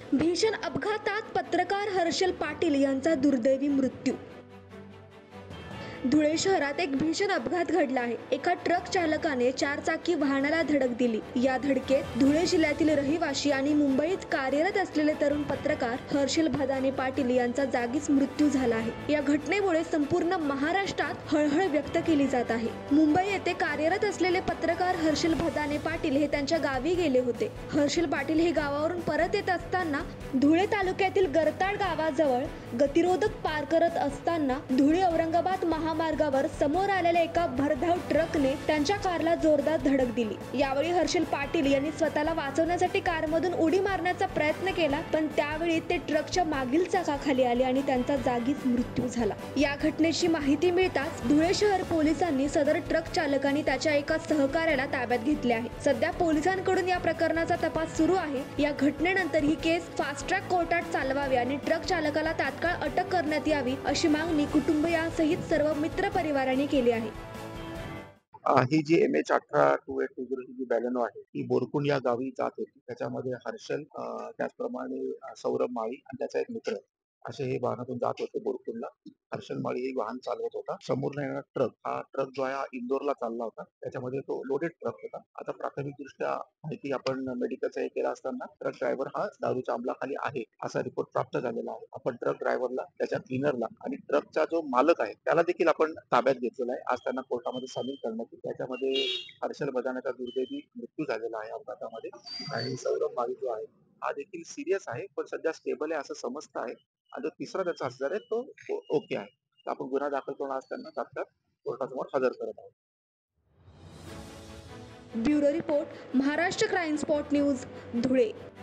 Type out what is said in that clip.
भीषण अपघातात पत्रकार हर्षल पाटील यांचा दुर्दैवी मृत्यू। धुळे शहरात एक भीषण अपघात घडला आहे। एका ट्रक चालकाने चारचाकी वाहनाला धडक दिली। या धडकेत धुळे जिल्ह्यातील रहिवासी आणि मुंबईत कार्यरत असलेले तरुण पत्रकार हर्षल भदाने पाटील यांचा जागीच मृत्यू झाला आहे। या घटनेमुळे संपूर्ण महाराष्ट्रात हळहळ व्यक्त केली जात आहे। मुंबई येथे कार्यरत असलेले पत्रकार हर्षल भदाने पाटील हे त्यांच्या गावी गेले होते। हर्षल पाटील हे गावावरून परत येत असताना धुळे तालुक्यातील गरताड गावाजवळ गतिरोधक पार करत असताना धुळे औरंगाबाद महामार्गावर समोर आलेल्या एका भरधाव ट्रकने त्यांच्या कारला जोरदार धडक दिली। यावेळी हर्षल पाटील यांनी स्वतःला वाचवण्यासाठी कारमधून उडी मारण्याचा प्रयत्न केला, पण त्यावेळी ते ट्रकच्या मागील चाकाखाली आले आणि त्यांचा जागीच मृत्यू झाला। या घटनेची माहिती मिळताच धुळे शहर पोलिसांनी सदर ट्रक चालक आणि त्याच्या एका सहकार्याला ताब्यात घेतले आहे। सध्या पोलिसांकडून या प्रकरणाचा तपास सुरू आहे। या घटनेनंतर ही केस फास्ट ट्रॅक कोर्टात चालवावी आणि ट्रक चालकाला तात्काळ अटक करण्यात यावी अशी मागणी कुटुंबियांसहित सर्व मित्र परिवाराने केली आहे। ही जी MH182820 ही जी बॅलेनो आहे ही बोरकुंड या गावी जात होती। त्याच्यामध्ये हर्षल त्याचप्रमाणे सौरभ माळी आणि त्याचा एक मित्र असे हे वाहनातून जात होते बोरकुंडला। हर्षल माळी हे वाहन चालवत होता। समोरनं येणारा ट्रक जो आहे इंदोरला चालला होता। त्याच्यामध्ये तो लोडेड ट्रक होता। आता प्राथमिकदृष्ट्या माहिती आपण मेडिकलचा हे केला असताना ट्रक ड्रायव्हर हा दारूच्या अंमलाखाली आहे असा रिपोर्ट प्राप्त झालेला आहे। आपण ट्रक ड्रायव्हरला, त्याच्या क्लीनरला आणि ट्रकचा जो मालक आहे त्याला देखील आपण ताब्यात घेतलेला आहे। आज त्यांना कोर्टामध्ये सामील करण्यात येईल। त्याच्यामध्ये हर्षल भदानेचा दुर्दैवी मृत्यू झालेला आहे अपघातामध्ये आणि सौरभ माळी जो आहे हा देखील सिरियस आहे, पण सध्या स्टेबल आहे असं समजतं आहे आणि जो तिसरा त्याचा हजर आहे तो ओके आहे। तर आपण गुन्हा दाखल करून आज त्यांना तात्काळ कोर्टासमोर हजर करत आहोत। Bureau report, Maharashtra crime spot news, Dhule.